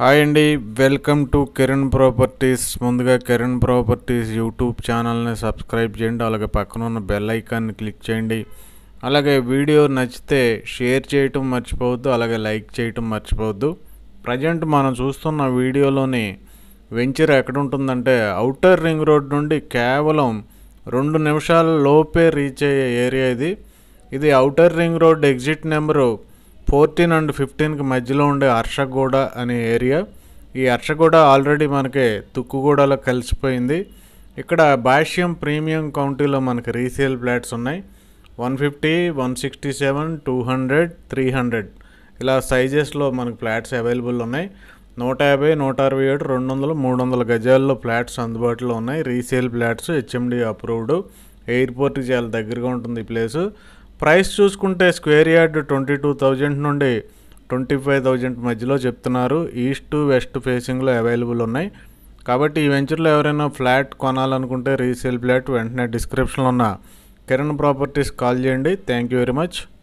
Hi అండి, welcome to Kiran properties. ముందుగా Kiran properties YouTube ఛానల్ని సబ్స్క్రైబ్ చేయండి, అలాగే పక్కన ఉన్న బెల్ ఐకాన్ని క్లిక్ చేయండి. అలాగే వీడియో నచ్చితే షేర్ చేయటం మర్చిపోవద్దు, అలాగే లైక్ చేయటం మర్చిపోవద్దు. ప్రజెంట్ మనం చూస్తున్న వీడియోలోని వెంచర్ ఎక్కడ ఉంటుందంటే ఔటర్ రింగ్ రోడ్ నుండి కేవలం 2 నిమిషాల లోపే రీచ్ అయ్యే ఏరియా ఇది outer ring road exit number 14 and 15కి మధ్యలో ఉండే హర్షగూడ అనే ఏరియా. ఈ హర్షగూడ ఆల్రెడీ మనకి తుక్కుగూడలో కలిసిపోయింది. ఇక్కడ భాష్యం ప్రీమియం కౌంటీలో మనకి రీసేల్ ఫ్లాట్స్ ఉన్నాయి. 150, 167, 200, 300 ఇలా సైజెస్లో మనకి ఫ్లాట్స్ అవైలబుల్ ఉన్నాయి. 150, 167, 200, 300 గజాల్లో ఫ్లాట్స్ అందుబాటులో ఉన్నాయి. Resale flats, HMDA approved. ఎయిర్పోర్ట్కి చాలా దగ్గరగా ఉంటుంది ఈ ప్లేసు. ప్రైస్ చూసుకుంటే స్క్వేర్ యార్డ్ 22,000 నుండి 25,000 మధ్యలో చెప్తున్నారు. ఈస్ట్ వెస్ట్ ఫేసింగ్లో అవైలబుల్ ఉన్నాయి. కాబట్టి ఈ వెంచర్లో ఎవరైనా ఫ్లాట్ కొనాలనుకుంటే రీసేల్ ఫ్లాట్ వెంటనే డిస్క్రిప్షన్లో ఉన్న కిరణ్ ప్రాపర్టీస్ కాల్ చేయండి. Thank you very much.